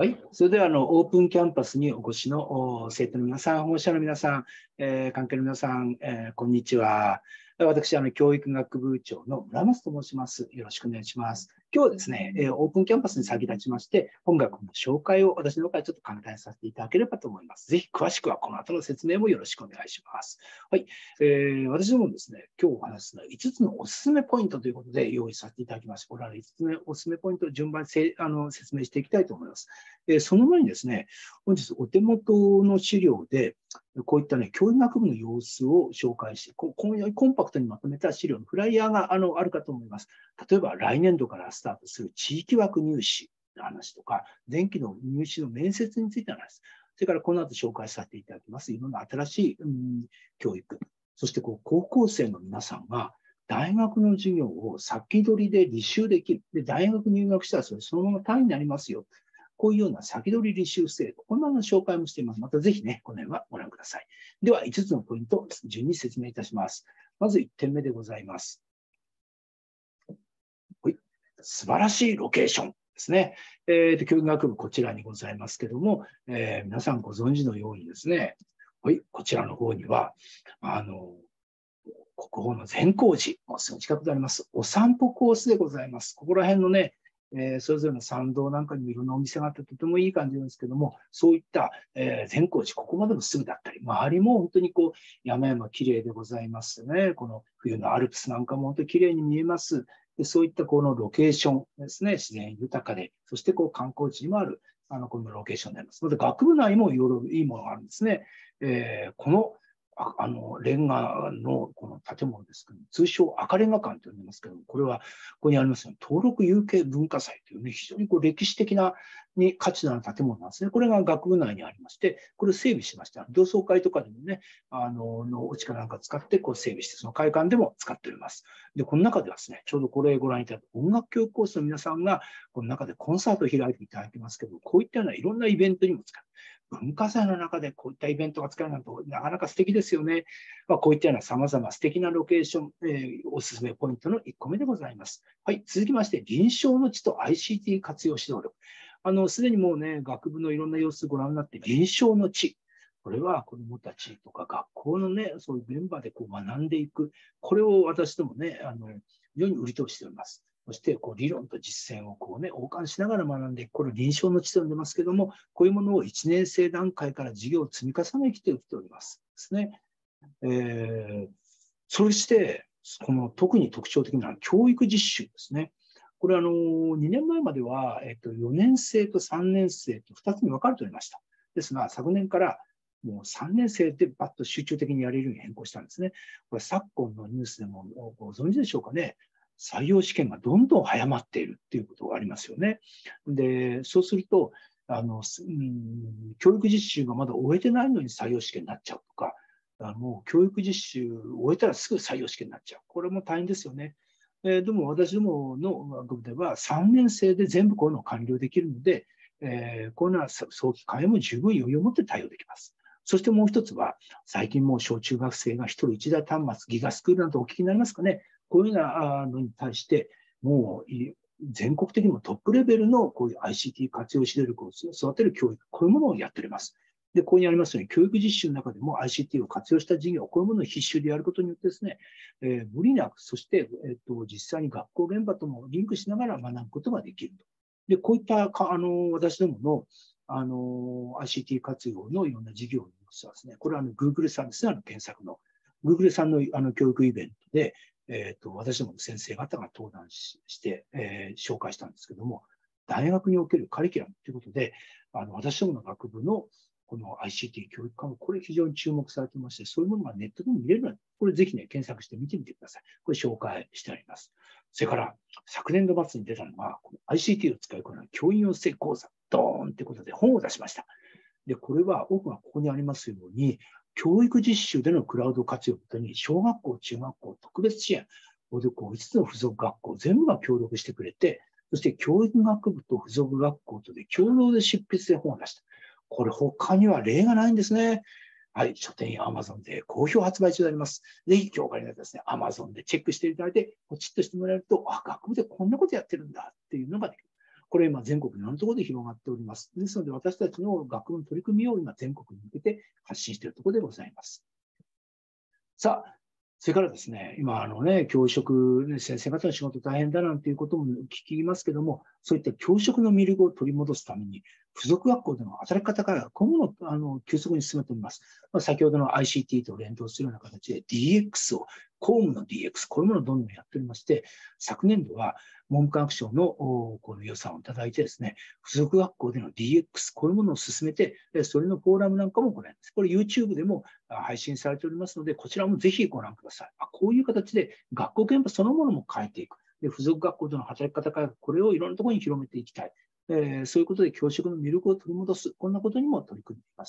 はい。それでは、オープンキャンパスにお越しの生徒の皆さん、保護者の皆さん、関係の皆さん、こんにちは。私、教育学部長の村松と申します。よろしくお願いします。今日はですね、オープンキャンパスに先立ちまして、本学の紹介を私の方からちょっと簡単にさせていただければと思います。ぜひ詳しくはこの後の説明もよろしくお願いします。はい。私どもですね、今日お話しするのは5つのおすすめポイントということで用意させていただきました。これは5つ目おすすめポイントを順番に説明していきたいと思います。その前にですね、本日お手元の資料で、こういったね、教育学部の様子を紹介して、コンパクトにまとめた資料のフライヤーがあるかと思います。例えば、来年度からスタートする地域枠入試の話とか、前期の入試の面接についての話、それからこの後紹介させていただきます、いろんな新しい、教育、そして高校生の皆さんが、大学の授業を先取りで履修できる。で、大学入学したらそのまま単位になりますよ。こういうような先取り履修制度、こんなの紹介もしています。またぜひね、この辺はご覧ください。では、5つのポイントを順に説明いたします。まず1点目でございます。素晴らしいロケーションですね。教育学部こちらにございますけども、皆さんご存知のようにですね、こちらの方には、国宝の善光寺、もうすぐ近くであります、お散歩コースでございます。ここら辺のね、それぞれの参道なんかにもいろんなお店があってとてもいい感じなんですけども、そういった、善光寺、ここまでもすぐだったり、周りも本当に山々きれいでございますね。この冬のアルプスなんかも本当にきれいに見えます。でそういったこのロケーションですね、自然豊かで、そして観光地にもある、このロケーションになります。また学部内もいろいろいいものがあるんですね。このレンガのこの建物ですけど、通称赤レンガ館と呼んでますけども、これはここにありますように登録有形文化財というね、非常に歴史的な価値のある建物なんですね。これが学部内にありまして、これを整備しました。同窓会とかでもね、お力なんか使って整備して、その会館でも使っております。で、この中ではですね、ちょうどこれご覧いただく音楽教育コースの皆さんが、この中でコンサートを開いていただいてますけど、こういったようないろんなイベントにも使う。文化財の中でこういったイベントが使えるなんてなかなか素敵ですよね。こういったような様々素敵なロケーション、おすすめポイントの1個目でございます。はい、続きまして、臨床の地と ICT 活用指導力。すでにもうね、学部のいろんな様子ご覧になって、臨床の地。これは子どもたちとか学校のね、そういう現場で学んでいく。これを私どもね、非常に売りとしております。そして、理論と実践を横貫しながら学んでいく。これ、臨床の地と呼んでますけども、こういうものを1年生段階から授業を積み重ねてきております。ですね。そして、特に特徴的な教育実習ですね。これ2年前までは、4年生と3年生と2つに分かれておりました。ですが、昨年からもう3年生でバッと集中的にやれるように変更したんですね。これ昨今のニュースでもご存知でしょうかね。採用試験がどんどん早まっているっていうことがありますよね。で、そうすると、教育実習がまだ終えてないのに採用試験になっちゃうとか、もう教育実習を終えたらすぐ採用試験になっちゃう。これも大変ですよね。でも私どもの学部では3年生で全部こういうのを完了できるので、こういうのは早期化へも十分余裕を持って対応できます。そしてもう一つは、最近もう小中学生が一人一台端末、ギガスクールなどお聞きになりますかね。こういうようなのに対して、もう全国的にもトップレベルのこういう ICT 活用指導力を育てる教育、こういうものをやっております。で、ここにありますように、教育実習の中でも ICT を活用した授業、こういうものを必修でやることによってですね、無理なく、そして、実際に学校現場ともリンクしながら学ぶことができると。で、こういった私どものICT 活用のいろんな事業の様子はですね、これはGoogle さんですね、検索の。Google さんの教育イベントで、私どもの先生方が登壇して、紹介したんですけども、大学におけるカリキュラムということで、私どもの学部のこの ICT 教育科も、これ非常に注目されていまして、そういうものがネットでも見れるので、これぜひね、検索して見てみてください。これ紹介してあります。それから、昨年度末に出たのが、この ICT を使いこなす教員養成講座、ドーンということで本を出しました。で、これは多くがここにありますように、教育実習でのクラウド活用とに、小学校、中学校、特別支援、5つの付属学校全部が協力してくれて、そして教育学部と付属学校とで共同で執筆で本を出した。これ他には例がないんですね。はい、書店や Amazon で好評発売中であります。ぜひ今日からですね、Amazon でチェックしていただいて、ポチッとしてもらえると、学部でこんなことやってるんだっていうのができる。 これ今全国いろんなところで広がっております。ですので私たちの学部の取り組みを今全国に向けて発信しているところでございます。さあ、それからですね、今教職、先生方の仕事大変だなんていうことも聞きますけども、そういった教職の魅力を取り戻すために、付属学校での働き方から今後の急速に進めております。先ほどの ICT と連動するような形で DX を、公務の DX、こういうものをどんどんやっておりまして、昨年度は文部科学省のこの予算をいただいてですね、付属学校での DX、こういうものを進めて、それのフォーラムなんかも行います。これ YouTube でも配信されておりますので、こちらもぜひご覧ください。こういう形で学校現場そのものも変えていく。で、付属学校での働き方からこれをいろんなところに広めていきたい。そういうことで教職の魅力を取り戻す。こんなことにも取り組んでいます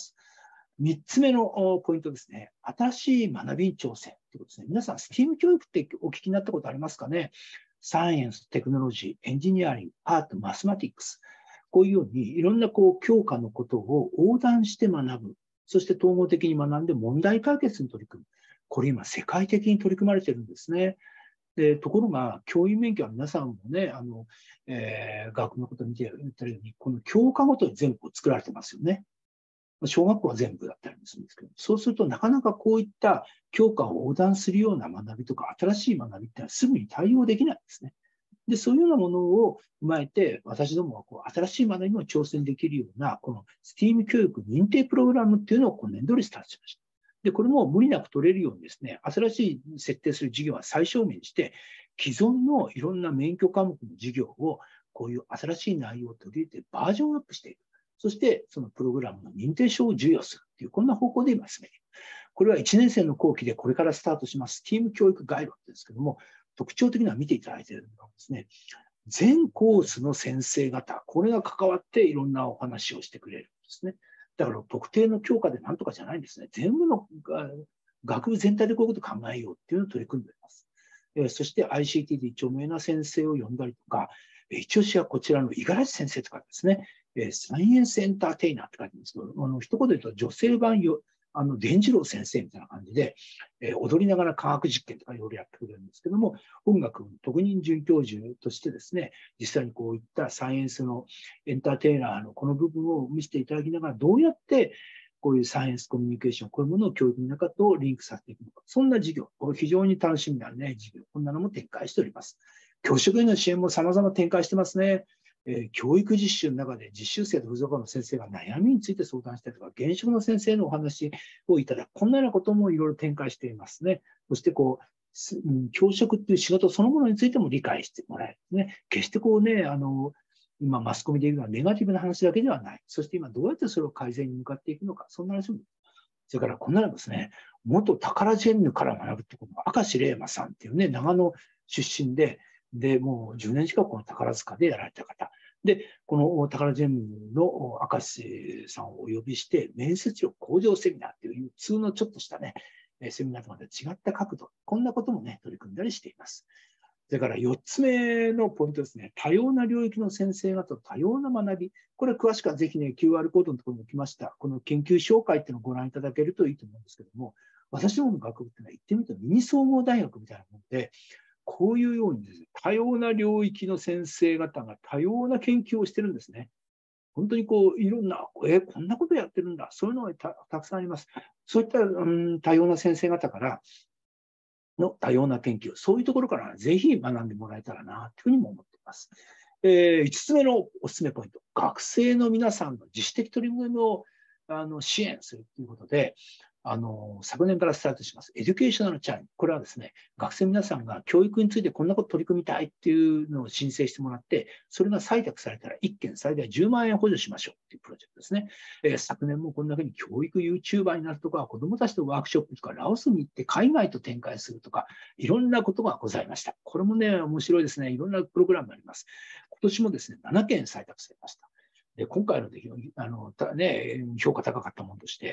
。3つ目のポイントですね。新しい学びに挑戦ということですね。皆さん、STEAM 教育ってお聞きになったことありますかね？サイエンス、テクノロジー、エンジニアリング、アート、マスマティックス。こういうようにいろんな教科のことを横断して学ぶ。そして統合的に学んで問題解決に取り組む。これ今世界的に取り組まれているんですね。でところが、教員免許は皆さんもね、学部のことを見て言ったように、この教科ごとに全部作られてますよね。小学校は全部だったりするんですけど、そうするとなかなかこういった教科を横断するような学びとか、新しい学びってのはすぐに対応できないんですね。で、そういうようなものを踏まえて、私どもは新しい学びにも挑戦できるような、この STEAM 教育認定プログラムっていうのを今年度にスタートしました。で、これも無理なく取れるようにですね、新しい設定する授業は最小限にして、既存のいろんな免許科目の授業を、こういう新しい内容を取り入れてバージョンアップしていく。そして、そのプログラムの認定証を授与するという、こんな方向で今進めている。これは1年生の後期でこれからスタートします、STEAM 教育ガイドですけども、特徴的には見ていただいているのはですね、全コースの先生方、これが関わっていろんなお話をしてくれるんですね。だから特定の教科でなんとかじゃないんですね。全部の学部全体でこういうことを考えようっていうのを取り組んでいます。そして ICT で著名な先生を呼んだりとか、一押しはこちらの五十嵐先生とかですね、サイエンスエンターテイナーって書いてるんですけど、一言で言うと女性版伝次郎先生みたいな感じで、踊りながら科学実験とかいろいろやってくれるんですけども、音楽の特任准教授としてですね、実際にこういったサイエンスのエンターテイナーのこの部分を見せていただきながら、どうやってこういうサイエンスコミュニケーション、こういうものを教育の中とリンクさせていくのか、そんな授業、これ非常に楽しみなね、授業、こんなのも展開しております。教職への支援も様々展開してますね。教育実習の中で実習生と付属科の先生が悩みについて相談したりとか、現職の先生のお話をいただく、こんなようなこともいろいろ展開していますね。そして教職っていう仕事そのものについても理解してもらえるね。決して今マスコミで言うのはネガティブな話だけではない。そして今どうやってそれを改善に向かっていくのか、そんな話も。それからこんなのですね、元タカラジェンヌから学ぶってこと、明石玲真さんっていうね、長野出身で、もう10年近くこの宝塚でやられた方。で、この宝ジェンヌの明石さんをお呼びして、面接力向上セミナーっていう普通のちょっとしたね、セミナーとまた違った角度、こんなこともね、取り組んだりしています。それから4つ目のポイントですね、多様な領域の先生方と多様な学び。これ詳しくはぜひね、QR コードのところに来ました。この研究紹介っていうのをご覧いただけるといいと思うんですけども、私どもの学部っていうのは言ってみるとミニ総合大学みたいなもので、こういうようにですね、多様な領域の先生方が多様な研究をしてるんですね。本当にいろんな、こんなことやってるんだ。そういうのがたくさんあります。そういった、多様な先生方からの多様な研究、そういうところからぜひ学んでもらえたらな、というふうにも思っています。5つ目のおすすめポイント、学生の皆さんの自主的取り組みを支援するということで、昨年からスタートします、エデュケーショナルチャレンジ。これはですね、学生皆さんが教育についてこんなこと取り組みたいっていうのを申請してもらって、それが採択されたら1件最大10万円補助しましょうっていうプロジェクトですね。昨年もこんなふうに教育 YouTuber になるとか、子どもたちとワークショップとか、ラオスに行って海外と展開するとか、いろんなことがございました。これもね、面白いですね。いろんなプログラムがあります。今年もですね、7件採択されました。で今回の出来評価高かったものとして、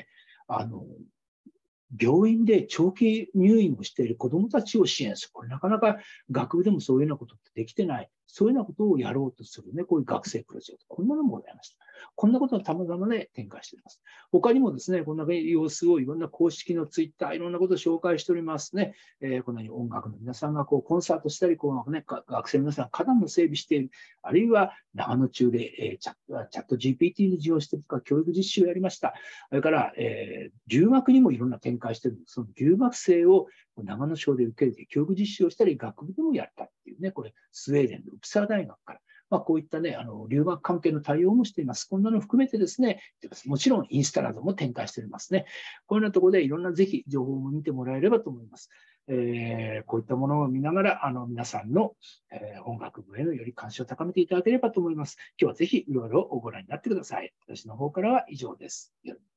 病院で長期入院をしている子どもたちを支援する。これなかなか学部でもそういうようなことってできてない。 そういうようなことをやろうとするね、こういう学生プロジェクト、こんなのもございました。こんなことをたまたまで展開しております。他にもですね、こんな様子をいろんな公式のツイッター、いろんなことを紹介しておりますね。このように音楽の皆さんがこうコンサートしたり、学生の皆さんが花壇の整備している、あるいは長野中で、チャット GPT の利用してとか、教育実習をやりました。それから、留学にもいろんな展開しているんです。その留学生を長野省で受け入れて教育実習をしたり、学部でもやったっていうね、これ、スウェーデンのウプサラ大学から。こういったね、留学関係の対応もしています。こんなのを含めてですね、もちろんインスタなども展開しておりますね。こういうようなところでいろんなぜひ情報も見てもらえればと思います。こういったものを見ながら、皆さんの、音楽部へのより関心を高めていただければと思います。今日はぜひいろいろご覧になってください。私の方からは以上です。